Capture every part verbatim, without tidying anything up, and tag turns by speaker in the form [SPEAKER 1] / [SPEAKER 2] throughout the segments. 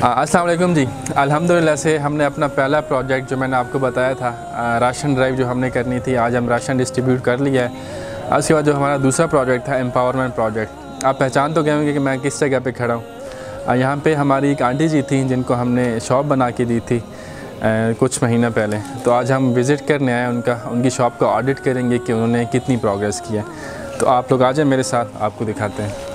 [SPEAKER 1] अस्सलाम वालेकुम जी। अल्हम्दुलिल्लाह से हमने अपना पहला प्रोजेक्ट जो मैंने आपको बताया था, राशन ड्राइव जो हमने करनी थी, आज हम राशन डिस्ट्रीब्यूट कर लिया है। उसके बाद जो हमारा दूसरा प्रोजेक्ट था एम्पावरमेंट प्रोजेक्ट, आप पहचान तो गए होंगे कि मैं किस जगह पे खड़ा हूँ। यहाँ पे हमारी एक आंटी जी थी जिनको हमने शॉप बना के दी थी आ, कुछ महीना पहले। तो आज हम विज़िट करने आए उनका उनकी शॉप का ऑडिट करेंगे कि उन्होंने कितनी प्रोग्रेस की है। तो आप लोग आ जाए मेरे साथ, आपको दिखाते हैं।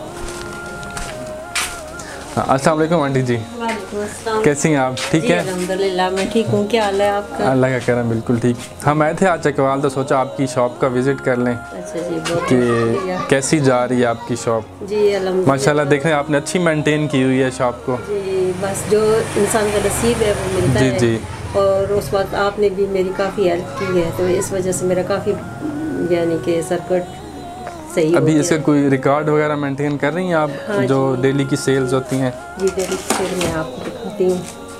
[SPEAKER 1] अस्सलाम वालेकुम आंटी जी, कैसी हैं आप? ठीक है,
[SPEAKER 2] अल्हम्दुलिल्लाह मैं ठीक हूँ। क्या हाल है आपका?
[SPEAKER 1] अल्लाह का करम, बिल्कुल ठीक। हम आए थे आज चकवाल, तो सोचा आपकी शॉप का विज़िट कर लें।
[SPEAKER 2] अच्छा जी, बहुत
[SPEAKER 1] कि कैसी जा रही है आपकी शॉप?
[SPEAKER 2] जी अल्हम्दुलिल्लाह,
[SPEAKER 1] माशाल्लाह देख रहे हैं आपने अच्छी मेंटेन की हुई है शॉप को।
[SPEAKER 2] जी बस जो इंसान का नसीब है वो मिलता
[SPEAKER 1] जी
[SPEAKER 2] है।
[SPEAKER 1] जी।
[SPEAKER 2] और उस वक्त आपने भी मेरी काफ़ी हेल्प की है, तो इस वजह से मेरा काफ़ी यानी कि सर्किट सही
[SPEAKER 1] अभी
[SPEAKER 2] हो
[SPEAKER 1] इसका कोई रिकॉर्ड वगैरह मेंटेन कर रही हैं आप?
[SPEAKER 2] हाँ
[SPEAKER 1] जो डेली की सेल्स होती हैं?
[SPEAKER 2] जी डेली की सेल मैं आपको दिखाती हूँ।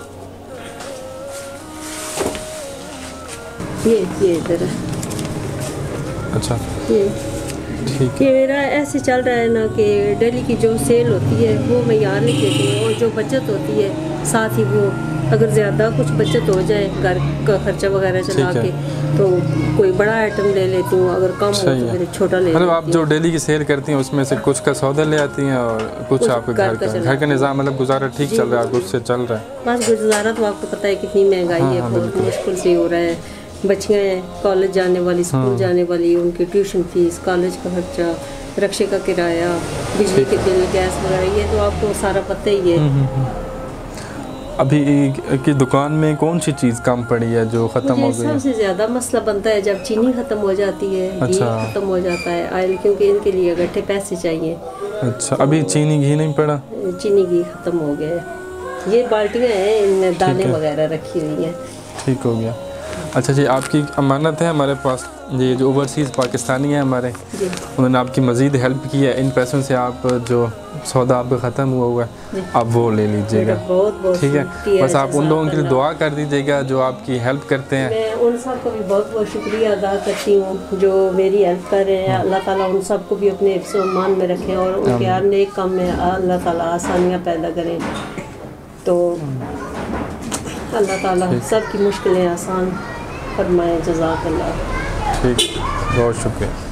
[SPEAKER 2] ये ये इधर है।
[SPEAKER 1] अच्छा
[SPEAKER 2] ये
[SPEAKER 1] ठीक
[SPEAKER 2] ये मेरा ऐसे चल रहा है ना कि डेली की जो सेल होती है वो मैं यहाँ लिख देती हूँ, और जो बचत होती है साथ ही वो अगर ज़्यादा कुछ बचत हो जाए घर का खर्चा वगैरह चला के, तो कोई बड़ा आइटम ले लेती हूँ, अगर कम हो तो फिर छोटा ले लेती हूँ।
[SPEAKER 1] आप जो डेली की सेल करती हैं उसमें से कुछ का सौदा ले आती हैं और कुछ, कुछ आपके घर का घर का निज़ाम, मतलब गुजारा ठीक चल रहा है, कुछ से चल रहा है?
[SPEAKER 2] बस गुजारा तो आपको पता है कितनी महंगाई है, बहुत मुश्किल से हो रहा है। बच्चियाँ हैं कॉलेज जाने वाली, स्कूल जाने वाली, उनकी ट्यूशन फीस, कॉलेज का खर्चा, रिक्शे का किराया, बिजली के बिल, गैस वगैरह, ये तो आपको सारा पता ही है।
[SPEAKER 1] अभी की दुकान में कौन सी चीज़ कम पड़ी है जो ख़त्म हो गई?
[SPEAKER 2] सबसे ज़्यादा मसला बनता है जब चीनी ख़त्म हो जाती है,
[SPEAKER 1] अच्छा।
[SPEAKER 2] घी ख़त्म हो जाता है, ऑयल, क्योंकि इनके लिए इकट्ठे पैसे चाहिए।
[SPEAKER 1] अच्छा, अभी चीनी घी नहीं पड़ा?
[SPEAKER 2] चीनी घी ख़त्म हो गया है। ये बाल्टियाँ हैं, इनमें दालें वगैरह रखी हुई हैं।
[SPEAKER 1] ठीक हो गया। अच्छा जी, आपकी अमानत है हमारे पास, ये जो ओवरसीज़ पाकिस्तानी हैं हमारे, उन्होंने आपकी मज़ीद हेल्प की है। इन पैसों से आप जो सौदा आपका ख़त्म हुआ हुआ है आप वो ले लीजिएगा, ठीक है? बस आप उन लोगों के लिए दुआ कर दीजिएगा जो आपकी हेल्प करते हैं।
[SPEAKER 2] मैं उन सब को भी बहुत बहुत शुक्रिया अदा करती हूँ जो मेरी हेल्प कर रहे हैं। अल्लाह ताला उन सब को भी अपने हिफ्ज़ और मान में रखें और उनके हर नेक काम में अल्लाह ताला आसानियाँ पैदा करें। तो अल्लाह ताला सब की मुश्किलें आसान फरमाए। जज़ाकल्लाह।
[SPEAKER 1] ठीक, बहुत शुक्रिया।